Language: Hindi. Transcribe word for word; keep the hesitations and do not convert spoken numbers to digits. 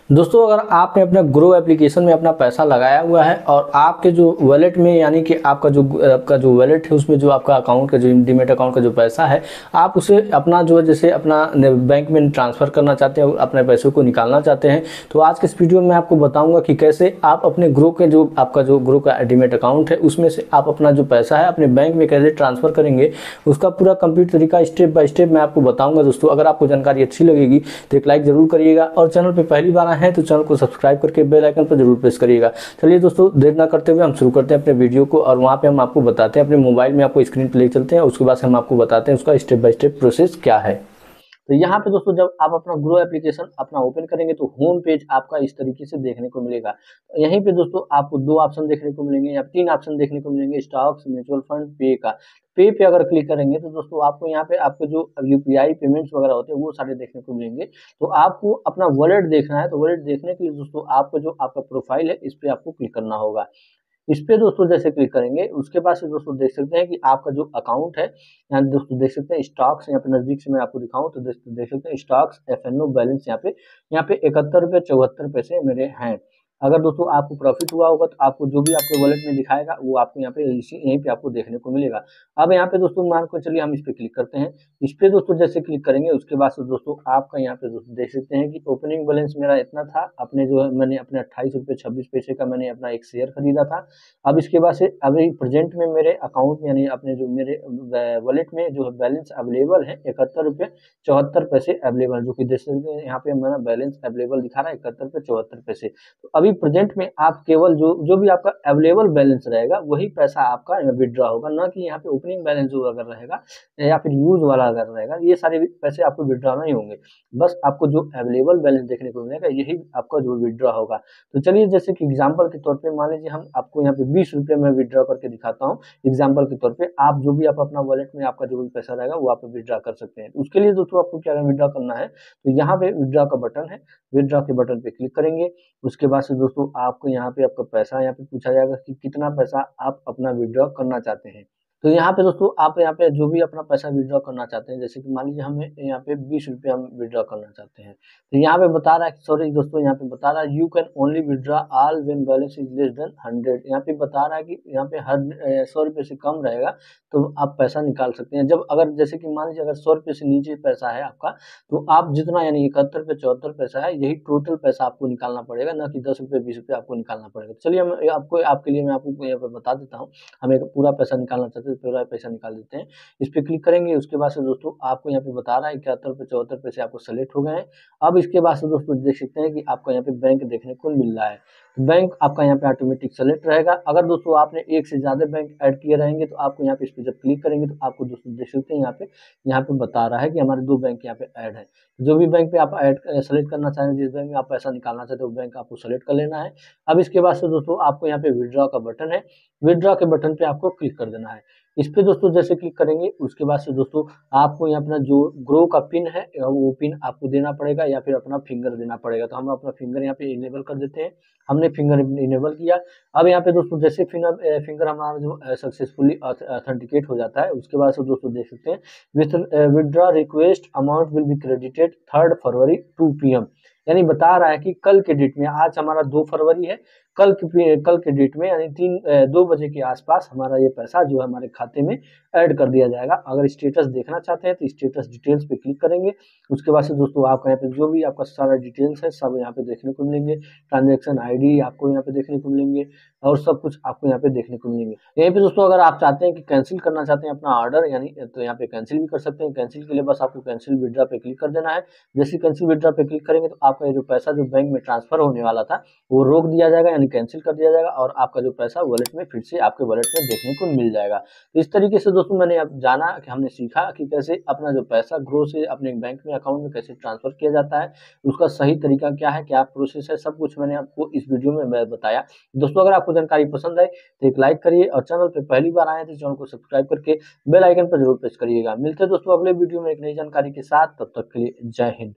दोस्तों, अगर आपने अपना ग्रो एप्लीकेशन में अपना पैसा लगाया हुआ है और आपके जो वॉलेट में यानी कि आपका जो आपका जो वॉलेट है उसमें जो आपका अकाउंट का जो डीमैट अकाउंट का जो पैसा है, आप उसे अपना जो है जैसे अपना बैंक में ट्रांसफ़र करना चाहते हैं और अपने पैसों को निकालना चाहते हैं, तो आज के इस वीडियो में मैं आपको बताऊंगा कि कैसे आप अपने ग्रो के जो आपका जो ग्रो का डीमैट अकाउंट है उसमें से आप अपना जो पैसा है अपने बैंक में कैसे ट्रांसफ़र करेंगे, उसका पूरा कंप्लीट तरीका स्टेप बाय स्टेप मैं आपको बताऊँगा। दोस्तों, अगर आपको जानकारी अच्छी लगेगी तो एक लाइक ज़रूर करिएगा और चैनल पर पहली बार है तो चैनल को सब्सक्राइब करके बेल आइकन पर जरूर प्रेस करिएगा। चलिए दोस्तों, देर ना करते हुए हम शुरू करते हैं अपने वीडियो को और वहाँ पे हम आपको बताते हैं, अपने मोबाइल में आपको स्क्रीन पे ले चलते हैं, उसके बाद हम आपको बताते हैं उसका स्टेप बाय स्टेप प्रोसेस क्या है। तो यहाँ पे दोस्तों, जब आप अपना ग्रो एप्लीकेशन अपना ओपन करेंगे तो होम पेज आपका इस तरीके से देखने को मिलेगा। तो यहीं पे दोस्तों आपको दो ऑप्शन देखने को मिलेंगे या तीन ऑप्शन देखने को मिलेंगे, स्टॉक्स, म्यूचुअल फंड, पे का। पे पे अगर क्लिक करेंगे तो दोस्तों आपको यहाँ पे आपके जो यूपीआई पेमेंट्स वगैरह होते हैं वो सारे देखने को मिलेंगे। तो आपको अपना वॉलेट देखना है, तो वॉलेट देखने के लिए दोस्तों आपको जो आपका प्रोफाइल है इस पे आपको क्लिक करना होगा। इस पे दोस्तों जैसे क्लिक करेंगे उसके बाद से दोस्तों देख सकते हैं कि आपका जो अकाउंट है, यहाँ दोस्तों देख सकते हैं स्टॉक्स, यहाँ पे नजदीक से मैं आपको दिखाऊं तो देख, देख सकते हैं stocks F N O balance यहाँ पे यहाँ पे इकहत्तर रुपये चौहत्तर पैसे मेरे हैं। अगर दोस्तों आपको प्रॉफिट हुआ होगा तो आपको जो भी आपके वॉलेट में दिखाएगा वो आपको यहाँ पे इसी यहीं पे आपको देखने को मिलेगा। अब यहाँ पे दोस्तों मान को चलिए हम इस पे क्लिक करते हैं। इस पे दोस्तों जैसे क्लिक करेंगे उसके बाद से दोस्तों आपका यहाँ पे दोस्तों देख सकते हैं कि ओपनिंग बैलेंस मेरा इतना था, अपने जो है मैंने अपने अट्ठाईस रुपये छब्बीस पैसे का मैंने अपना एक शेयर खरीदा था। अब इसके बाद से अभी प्रेजेंट में मेरे अकाउंट में यानी अपने जो मेरे वॉलेट में जो है बैलेंस अवेलेबल है इकहत्तर रुपये चौहत्तर पैसे अवेलेबल, जो कि देख सकते हैं यहाँ पे मेरा बैलेंस अवेलेबल दिखा रहा है इकहत्तर रुपये चौहत्तर पैसे। तो अभी प्रेजेंट में आप केवल जो जो भी आपका अवेलेबल बैलेंस रहेगा वही पैसा आपका विड्रॉ होगा, ना कि यहाँ पे ओपनिंग बैलेंस जो अगर रहेगा या फिर यूज वाला अगर रहेगा ये सारे पैसे आपको विड्रॉ नहीं होंगे। बस आपको जो अवेलेबल बैलेंस देखने को मिलेगा यही आपका जो विड्रॉ होगा। तो चलिए जैसे कि एग्जाम्पल के तौर पे मान लीजिए हम आपको यहाँ पे बीस रुपये में विड्रॉ करके दिखाता हूँ। एग्जाम्पल के तौर पे आप जो भी आप अपना वॉलेट में आपका जो भी पैसा रहेगा वो आप विड्रॉ कर सकते हैं। उसके लिए दोस्तों आपको क्या विड्रॉ करना है, तो यहाँ पे विड्रॉ का बटन है, विड्रॉ के बटन पे क्लिक करेंगे। उसके बाद से दोस्तों आपको यहाँ पे आपका पैसा यहाँ पे पूछा जाएगा कि कितना पैसा आप अपना विड्रॉ करना चाहते हैं। तो यहाँ पे दोस्तों आप यहाँ पे जो भी अपना पैसा विड्रॉ करना चाहते हैं, जैसे कि मान लीजिए हमें यहाँ पे बीस रुपये हम विड्रॉ करना चाहते हैं, तो यहाँ पे बता रहा है, सॉरी दोस्तों यहाँ पे बता रहा है you can only withdraw all when balance is less than hundred. यहाँ पे बता रहा है कि यहाँ पे हर सौ रुपये से कम रहेगा तो आप पैसा निकाल सकते हैं। जब अगर जैसे कि मान लीजिए अगर सौ रुपये से नीचे पैसा है आपका, तो आप जितना यानी इकहत्तर रुपये चौहत्तर पैसा है यही टोटल पैसा आपको निकालना पड़ेगा, ना कि दस रुपये बीस रुपये आपको निकालना पड़ेगा। चलिए हम आपको आपके लिए मैं आपको यहाँ पे बता देता हूँ। हमें पूरा पैसा निकालना चाहते हैं तो पूरा पैसा निकाल देते हैं। इस पे क्लिक करेंगे उसके बाद से दोस्तों आपको यहाँ पे बता रहा है इकहत्तर रुपये चौहत्तर पैसे आपको सेलेक्ट हो गए हैं। अब इसके बाद से दोस्तों देख सकते हैं कि आपको यहाँ पे बैंक देखने को मिल रहा है, तो बैंक आपका यहाँ पे ऑटोमेटिक सेलेक्ट रहेगा। अगर दोस्तों आपने एक से ज़्यादा बैंक ऐड किए रहेंगे तो आपको यहाँ पे इस पर जब क्लिक करेंगे तो आपको दोस्तों देख सकते हैं यहाँ पे यहाँ पे बता रहा है कि हमारे दो बैंक यहाँ पे ऐड है। जो भी बैंक पे आप ऐड सेलेक्ट करना चाहेंगे, जिस बैंक में आप पैसा निकालना चाहते हो वो बैंक आपको सेलेक्ट कर लेना है। अब इसके बाद से दोस्तों आपको यहाँ पे विड्रॉ का बटन है, विड्रॉ के बटन पे आपको क्लिक कर देना है। इस पे दोस्तों जैसे क्लिक करेंगे उसके बाद से दोस्तों आपको यहाँ अपना जो ग्रो का पिन है वो पिन आपको देना पड़ेगा या फिर अपना फिंगर देना पड़ेगा। तो हम अपना फिंगर यहाँ पे इनेबल कर देते हैं। हमने फिंगर इनेबल किया। अब यहाँ पे दोस्तों जैसे फिंगर फिंगर हमारा जो सक्सेसफुली ऑथेंटिकेट हो जाता है उसके बाद से दोस्तों देख सकते हैं with withdraw request amount will be credited third February two P M, यानी बता रहा है कि कल के डेट में, आज हमारा दो फरवरी है, कल के कल के डेट में यानी तीन दो बजे के आसपास हमारा ये पैसा जो है हमारे खाते में ऐड कर दिया जाएगा। अगर स्टेटस देखना चाहते हैं तो स्टेटस डिटेल्स पे क्लिक करेंगे। उसके बाद से दोस्तों आपका यहाँ पे जो भी आपका सारा डिटेल्स है सब यहाँ पे देखने को मिलेंगे। ट्रांजेक्शन आईडी आपको यहाँ पे देखने को मिलेंगे और सब कुछ आपको यहाँ पे देखने को मिलेंगे। यहीं पे दोस्तों अगर आप चाहते हैं कि कैंसिल करना चाहते हैं अपना ऑर्डर यानी, तो यहाँ पे कैंसिल भी कर सकते हैं। कैंसिल के लिए बस आपको कैंसिल विड्रॉ पे क्लिक कर देना है। जैसे कैंसिल विड्रॉ पे क्लिक करेंगे तो आपका जो पैसा जो बैंक में ट्रांसफर होने वाला था वो रोक दिया जाएगा यानी कैंसिल कर दिया जाएगा और आपका जो पैसा वॉलेट में फिर से आपके वॉलेट में देखने को मिल जाएगा। तो इस तरीके से दोस्तों मैंने अब जाना कि हमने सीखा कि कैसे अपना जो पैसा ग्रो से अपने बैंक में अकाउंट में कैसे ट्रांसफर किया जाता है, उसका सही तरीका क्या है, क्या प्रोसेस है, सब कुछ मैंने आपको इस वीडियो में बताया। दोस्तों अगर आपको जानकारी पसंद आए तो एक लाइक करिए और चैनल पर पहली बार आए तो चैनल को सब्सक्राइब करके बेल आइकन पर जरूर प्रेस करिएगा। मिलते हैं दोस्तों अगले वीडियो में एक नई जानकारी के साथ, तब तक के लिए जय हिंद।